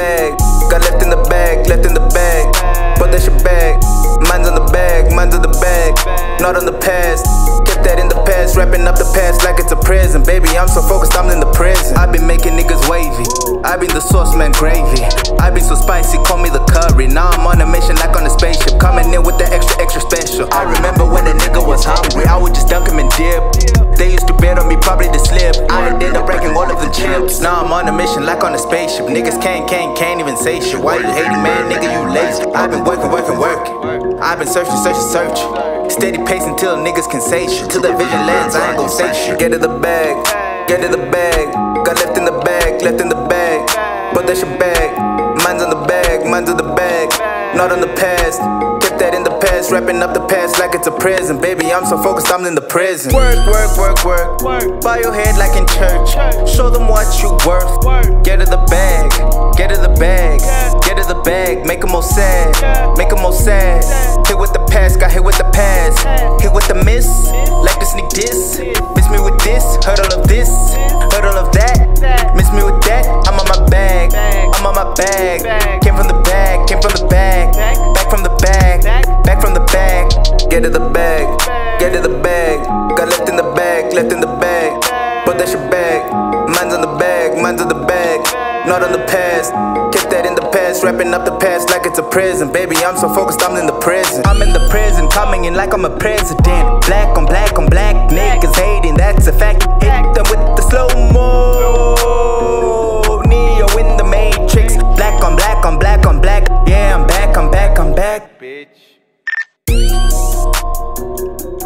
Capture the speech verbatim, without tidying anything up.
bag. Got left in the bag, left in the bag. Put that shit back. Mine's on the bag, mine's on the bag. Not on the past. Kept that in the past, wrapping up the past like it's a prison. Baby, I'm so focused, I'm in the prison. I've been making niggas wavy. I've been the sauce man gravy. I've been so spicy, call me the curry. Now I'm on a mission like on a spaceship, coming in with the extra, extra special. I remember when a nigga was hungry, I would just dunk him and dip. They used to bet on me, probably to slip. I ended up breaking all of the chips. Now I'm on a mission like on a spaceship. Niggas can't, can't, can't even say shit. Why you hating, man? Nigga, you lazy. I've been working, working, working. I've been searching, searching, searching. Steady pacing till niggas can say shit. Till that vision lands, I ain't gon' say shit. Get to the bag, get to the bag. Got left in the bag, left in the bag. Put that shit back. Mine's on the bag, mine's on the bag. Not on the past. Kept that in the past, wrapping up the past like it's a prison. Baby, I'm so focused, I'm in the prison. Work, work, work, work. Bow your head like in church. Show them what you worth. Get to the bag, get to the bag. Get to the bag, make them all sad. Make them all sad. Hit with the past, got hit with the past. Hit with the miss, like the sneak diss. Miss me with this, heard all of this. Heard all of that, miss me with that. I'm on my bag, I'm on my bag. Came from the bag, came from the bag. Back from the bag, back from the bag. Get to the bag, get to the bag. Got left in the bag, left in the bag. Put that shit back. Mine's on the bag, mine's on the bag. Not on the past. Kept that in the past, wrapping up the past like it's a prison. Baby, I'm so focused, I'm in the prison. I'm in the prison, coming in like I'm a president. Black on black on black, niggas hating, that's a fact. Hit them with the slow-mo. Neo in the matrix. Black on black on black on black. Yeah, I'm back, I'm back, I'm back. Bitch.